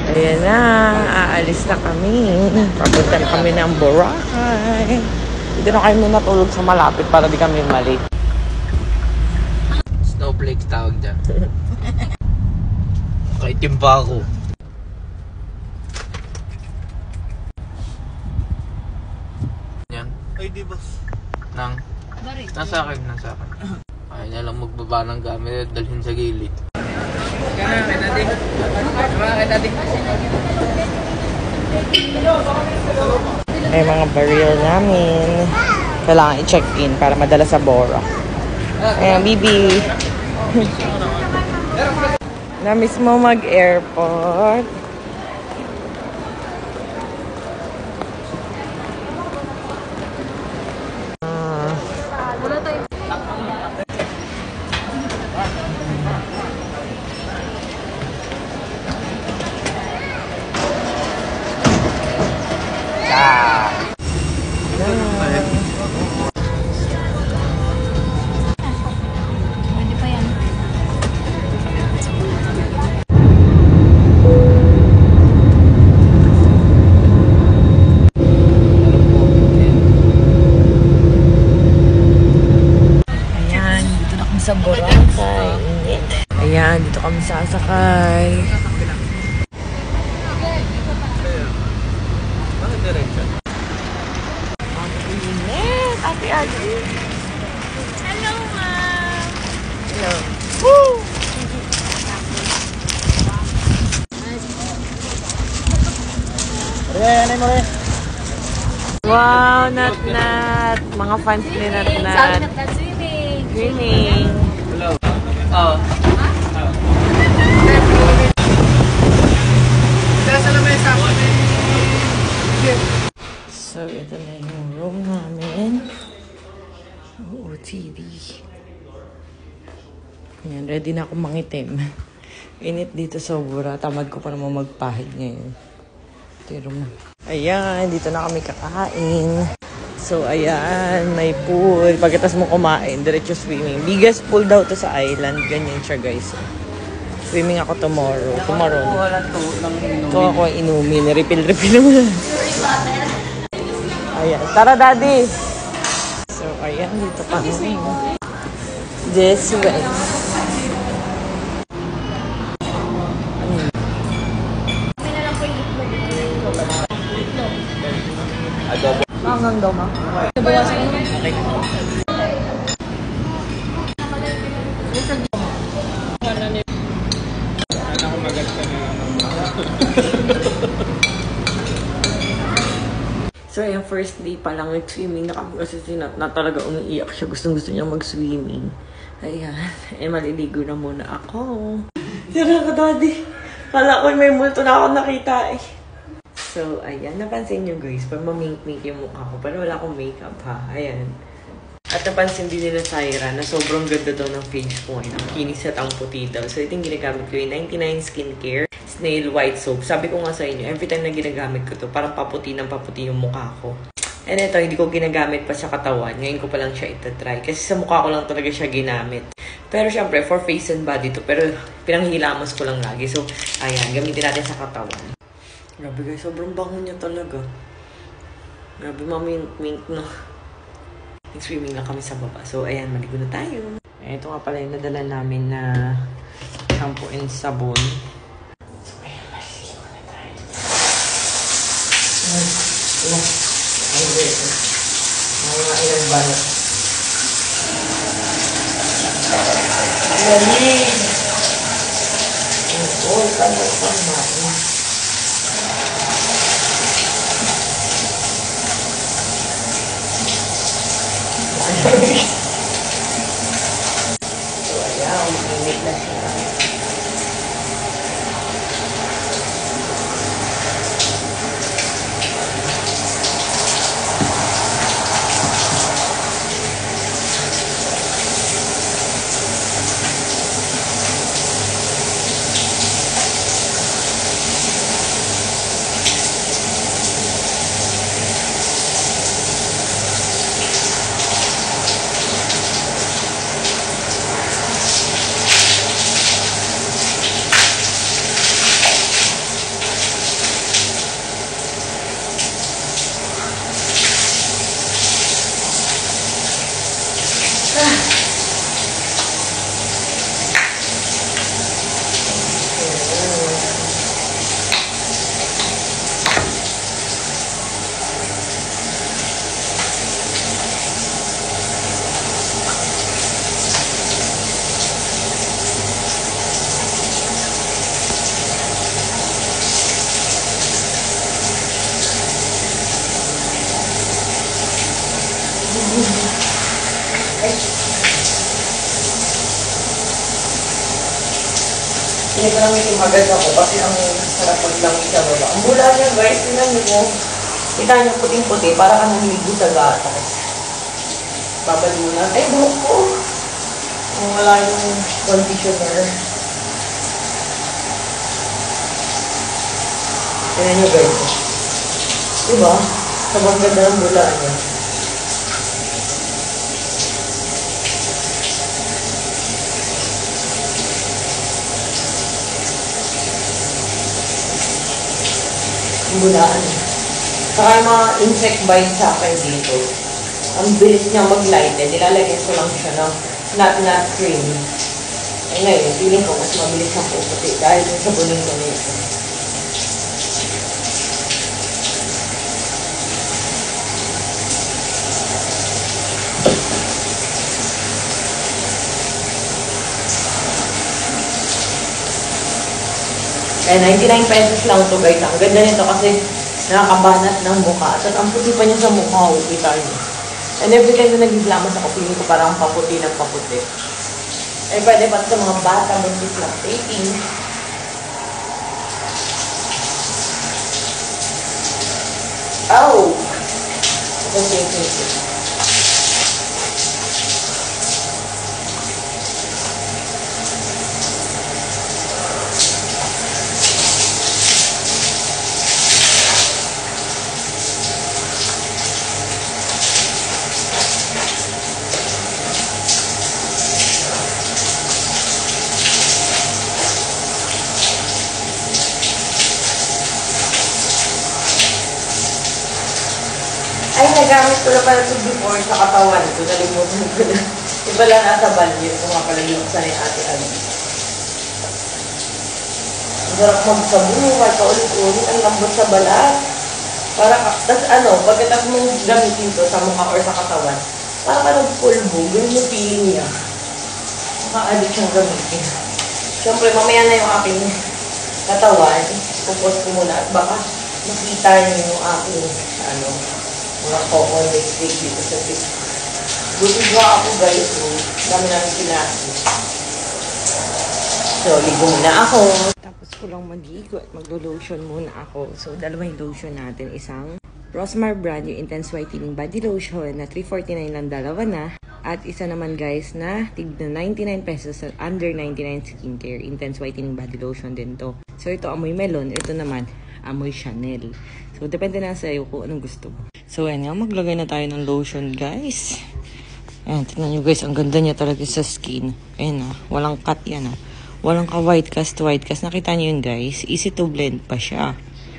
Ayan na, aalis na kami. Papunta na kami ng Boracay. Dito na kami natulog sa malapit para di kami malate. Snowflakes tawag dyan. Kaitim pa ako. Yan. Ay, di ba? Nasa akin. Ayaw niya lang magbaba ng gamit at dalhin sa gilid. May mga baril namin. Kailangan i-check-in para madala sa Bora. Ayan, Bibi. Na-miss mo mag-airport. Sa Boracay. Ayan, dito kami sasakay. Bakit diretso? Ang init, Ate Agi. Hello, ma'am. Hello. Woo! Wow, Nat. Mga fans ni Nat. Sabi na swimming. Swimming. Hello. Oo. So, ito na yung room namin. OOTD. Ayan, ready na akong mangitim. Init dito sa Bura. Tamad ko pa naman magpahid ngayon. Ito yung room na. Ayan, dito na kami kakain. So, ayan, may pool. Pagkatas mo kumain, diretso swimming. Biggest pool daw to sa island. Ganyan siya, guys. Swimming ako tomorrow. Wala to ng inumin. Ito ako inumin. Refill naman. Ayan. Tara, Daddy! So, ayan, dito kami. This way. Adobo. Hanggang daw, ma. So, yung first day pa lang nag-swimming na kami kasi si Nat na talaga umiiyak siya. Gusto niya mag-swimming. Ayan. Eh, maliligo na muna ako. Tira ka, Daddy. Kala ko may multo na ako nakita eh. So, ayan. Napansin nyo guys, pag mamink-mink yung mukha ko. Pero wala akong makeup ha. Ayan. At napansin din nila Syra na sobrang ganda daw ng face ko ngayon. Ang kinis at ang puti daw. So, ito yung ginagamit ko yung 99 Skincare Snail White Soap. Sabi ko nga sa inyo, every time na ginagamit ko to, parang paputi ng paputi yung mukha ko. And ito, hindi ko ginagamit pa sa katawan. Ngayon ko pa lang siya itatry. Kasi sa mukha ko lang talaga siya ginamit. Pero syempre, for face and body to. Pero pinanghilamos ko lang lagi. So, ayan, gamitin natin sa katawan. Grabe guys, sobrang bango niya talaga. Grabe, mamink-mink no. Nag-swimming lang kami sa baba. So, ayan, maligo na tayo. Ito nga pala yung nadala namin na shampoo and sabon. So, ayan, maligo na tayo. Mga ilang balot. Lamig! Oh, tanong pa natin. So, ayan, uminit na siya. Pinaglangitin agad ako kasi ang sarap maglangit sa baba. Ang bula niya guys, tingnan niyo po. Kita niyo puting-puti, para ka naligo sa gatas. Babalunan. Ay, buhok ko. Wala yung conditioner. Tingnan niyo guys. Diba? Sabang ganda ng bula niya. Bulaan. Saka yung mga insect bites sa akin dito. Ang bilis niya mag-lighten. Nilalagyan ko lang siya ng nut cream. Ay ngayon, feeling ko mas mabilis ang puputi dahil yung sabunin ko nito. Eh, 99 pesos lang to guys. Ang ganda nito kasi nakakabanat ng mukha. At ang puti pa niya sa mukha, kita niyo. And every time na nag-islamas ako, piling ko parang paputi ng paputi. Eh, pwede pa sa mga bata, mag-lactating. Oh! Okay. Ay, nagamit ko na pala ito before sa katawan ko. Nalimutan ko na. Iba lang nasa banyo. Ito nga pala yung sa ni Ate Ali. Ang sarap magsabuhay, kaulit-ulit. Ang lambot sa balat. Tapos pagkatapos mong gamitin to sa mukha or sa katawan, parang ka nagpulbo. Ganun yung feeling niya. Maka-addict siyang gamitin. Siyempre, mamaya na yung aking katawan. Pupos ko muna at baka makita niyo yung aking, mga common mistake dito sa tip. Buti ba ako guys, dami namin kinasi. So, ligo muna ako. Tapos ko lang maligo at maglo-lotion muna ako. So, dalawang lotion natin. Isang Rosmar brand yung Intense Whitening Body Lotion na 349 lang dalawa na. At isa naman guys na tigna 99 pesos at under 99 skincare. Intense Whitening Body Lotion din to. So, ito amoy melon. Ito naman amoy Chanel. So, depende na sa iyo kung anong gusto mo. So, ayan nga, maglagay na tayo ng lotion, guys. Ayan, tingnan nyo guys, ang ganda niya talaga sa skin. Ayan na, walang cut yan Walang ka-white cast. Nakita nyo yun guys, easy to blend pa siya.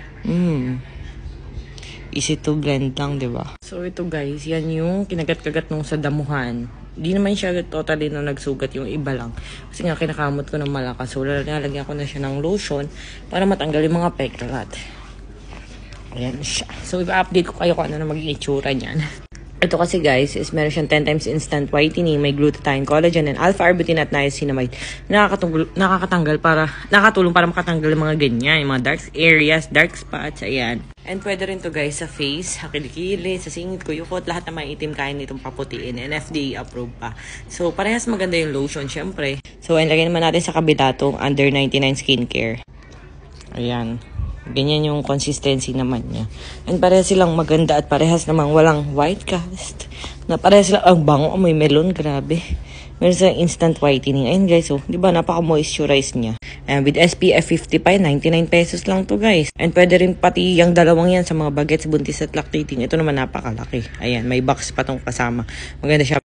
Easy to blend lang, diba? So, ito guys, yan yung kinagat-kagat nung sa damuhan. Di naman siya totally na nagsugat, yung iba lang. Kasi nga, kinakamot ko ng malakas. So, lalagyan ko na siya ng lotion para matanggal yung mga peklat. Ayan siya. So, i-update ko kayo kung ano na magiging itsura niyan. Ito kasi guys, is meron siyang 10 times instant whitening, may glutathione, collagen, and alpha-arbutin at niacinamide. Nakakatulong para makatanggal yung mga ganyan, yung mga dark areas, dark spots, ayan. And pwede rin to guys sa face, sa kilikili, sa singit ko, yukot, lahat na may itim kaya nitong paputiin, and FDA approved pa. So, parehas maganda yung lotion, syempre. So, ilagay naman natin sa kabila tong under 99 skincare. Ayan. Ganyan yung consistency naman niya. And parehas silang maganda at parehas namang walang white cast. Na parehas silang, ang bango, amoy melon, grabe. Meron silang instant whitening. Ayun guys, di ba napaka-moisturize niya. And with SPF 55, 99 pesos lang to guys. And pwede rin pati yung dalawang yan sa mga bagets, buntis at lactating. Ito naman napakalaki. Ayan, may box pa tong kasama. Maganda siya.